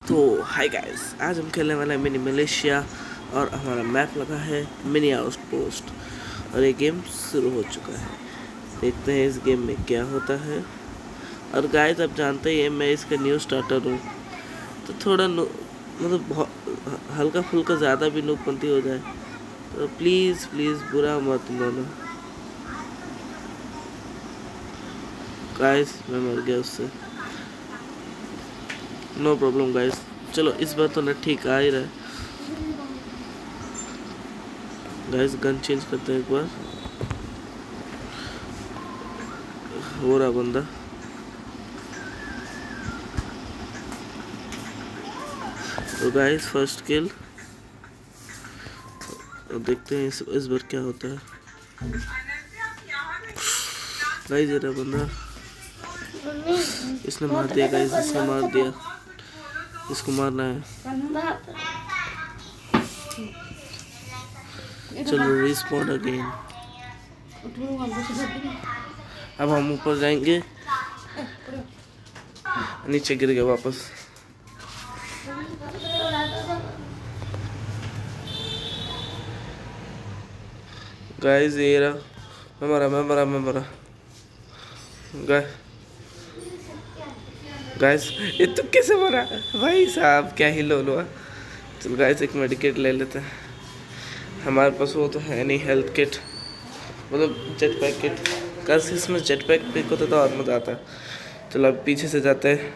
तो hi guys, आज हम खेलने वाले हैं मिनी मिलिशिया और हमारा मैप लगा है मिनी आउटपोस्ट और ये गेम शुरू हो चुका है। देखते हैं इस गेम में क्या होता है। और गाइस आप जानते ही हैं मैं इसका न्यू स्टार्टर हूँ, तो थोड़ा मतलब हल्का फुल्का ज़्यादा भी नूबपंती हो जाए तो प्लीज़ प्लीज़ बुरा मत मानो गाइस। मैं मर गया उससे, नो प्रॉब्लम गाइस। चलो इस बार तो नेट ठीक आ ही रहा है गाइस। गन चेंज करते हैं एक बार। हो रहा बंदा, तो गाइस फर्स्ट किल। देखते हैं इस बार क्या होता है गाइस। ये रहा बंदा, इसने मार दिया गाइस, इसने मार दिया। इसको मारना है। चलो रिस्पॉन्ड अगेन। अब हम ऊपर जाएंगे, नीचे गिर गए वापस। गाइस ये रहा, मैं मरा गाइस। ये तो कैसे मरा भाई साहब, क्या ही लो लो। चलो गाइस एक मेडिकेट ले लेते हैं। हमारे पास वो तो है नहीं हेल्थ किट, मतलब जेट पैक किट। कैसे इसमें जेट पैक पिक होता तो और मज़ा आता है। चलो अब पीछे से जाते हैं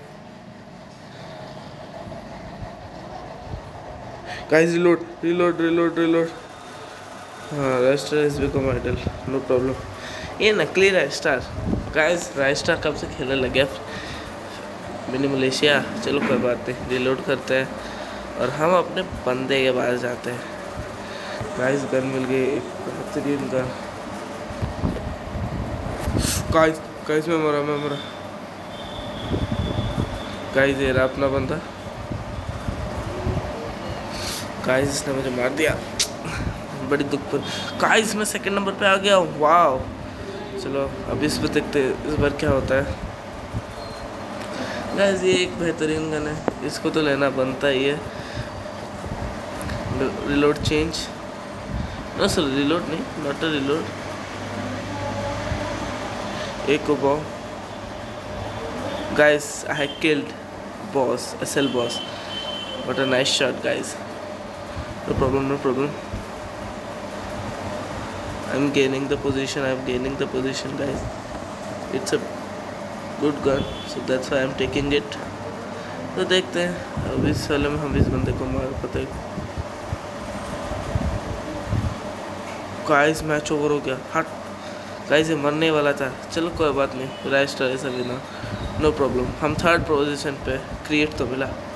गाइस। रिलोड। हाँ Raistar is become idle, no problem. ये नकली राइस्टार गाइस, राइस्टार कब से खेलने लगे मिनी मलेशिया। चलो कोई बात नहीं, रिलोड करते हैं और हम अपने बंदे के पास जाते हैं। गाइस गन मिल गई, एक बेहतरीन गन। गाइस मैं मरा गाइस। ये रहा अपना बंदा। गाइस इसने मुझे मार दिया, बड़ी दुख पर। गाइस मैं सेकंड नंबर पे आ गया हूँ, वाह। चलो अब इस पर देखते हैं इस बार क्या होता है। गाइस ये एक बेहतरीन गन है, इसको तो लेना बनता ही है। Reload change, no sir reload नहीं, नॉट अ रिलोड। एक को बॉ guys, I have killed boss, SL boss. What a nice shot guys, no problem. I'm gaining the position guys. It's a good gun, so that's why I'm taking it. तो देखते हैं अब इस वाले में हम इस बंदे को मार पाते। गाइस मैच ओवर हो गया, हट गाइस ये मरने वाला था। चलो कोई बात नहीं, राइस्टार ऐसा भी ना, नो प्रॉब्लम। हम थर्ड पोजीशन पे, क्रिएट तो मिला।